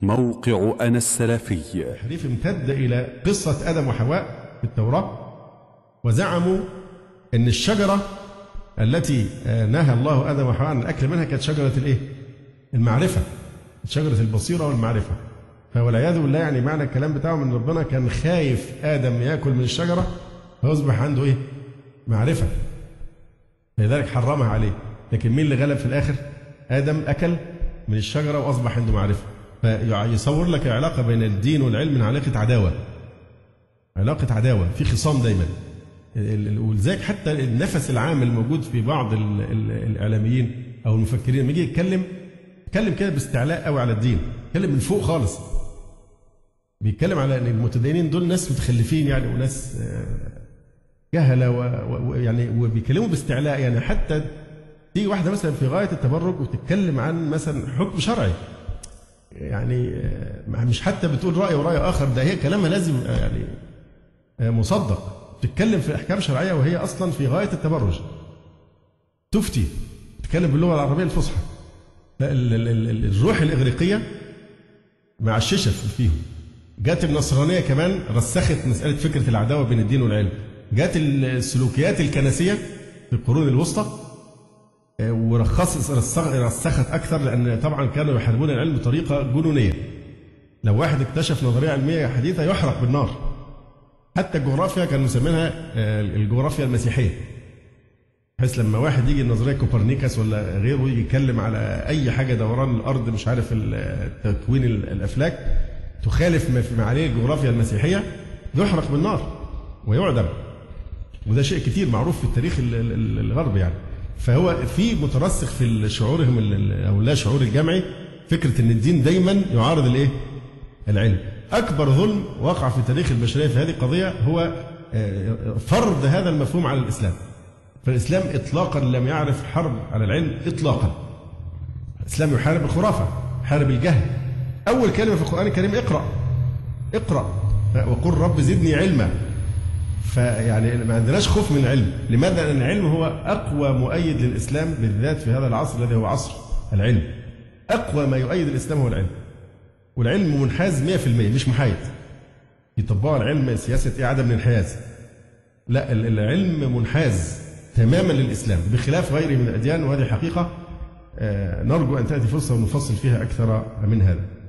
موقع أنا السلفي. التحريف امتد إلى قصة آدم وحواء في التوراة، وزعموا أن الشجرة التي نهى الله آدم وحواء عن الأكل منها كانت شجرة الإيه؟ المعرفة، شجرة البصيرة والمعرفة. فوالعياذ بالله يعني معنى الكلام بتاعه من ربنا كان خايف آدم يأكل من الشجرة فيصبح عنده إيه؟ معرفة، لذلك حرمها عليه. لكن مين اللي غلب في الآخر؟ آدم أكل من الشجرة وأصبح عنده معرفة. فيصور لك العلاقة بين الدين والعلم من علاقة عداوة، علاقة عداوة، في خصام دايما. ولذلك حتى النفس العام الموجود في بعض الإعلاميين أو المفكرين لما يجي يتكلم كده باستعلاء قوي على الدين، يتكلم من فوق خالص، بيتكلم على ان المتدينين دول ناس متخلفين يعني وناس جهله ويعني وبيكلموا باستعلاء. يعني حتى تيجي واحده مثلا في غايه التبرج وتتكلم عن مثلا حكم شرعي، يعني مش حتى بتقول راي وراي اخر، ده هي كلامها لازم يعني مصدق. تتكلم في احكام شرعيه وهي اصلا في غايه التبرج، تفتي تتكلم باللغه العربيه الفصحى. الروح الاغريقيه معششه فيهم. جات النصرانيه كمان رسخت مساله فكره العداوه بين الدين والعلم. جات السلوكيات الكنسيه في القرون الوسطى ورسخت اكثر، لان طبعا كانوا يحاربون العلم بطريقه جنونيه. لو واحد اكتشف نظريه علميه حديثه يحرق بالنار. حتى الجغرافيا كانوا مسمينها الجغرافيا المسيحيه، بحيث لما واحد يجي النظريه كوبرنيكوس ولا غيره يجي يتكلم على اي حاجه دوران الارض مش عارف تكوين الافلاك تخالف ما عليه الجغرافيا المسيحيه، يحرق بالنار ويعدم. وده شيء كتير معروف في التاريخ الغربي يعني. فهو في مترسخ في شعورهم او لا شعور الجمعي فكره ان الدين دايما يعارض الايه؟ العلم. اكبر ظلم وقع في تاريخ البشريه في هذه القضيه هو فرض هذا المفهوم على الاسلام. فالإسلام إطلاقا لم يعرف حرب على العلم إطلاقا. الإسلام يحارب الخرافة، يحارب الجهل. أول كلمة في القرآن الكريم اقرأ، اقرأ وقل رب زدني علما. فيعني ما عندناش خوف من العلم. لماذا؟ لأن العلم هو أقوى مؤيد للإسلام بالذات في هذا العصر الذي هو عصر العلم. أقوى ما يؤيد الإسلام هو العلم. والعلم منحاز 100%، مش محايد. يطبقوا العلم سياسة إيه؟ عدم الانحياز. لا، العلم منحاز تماما للإسلام بخلاف غيره من الأديان، وهذه حقيقة نرجو أن تأتي فرصة ونفصل فيها أكثر من هذا.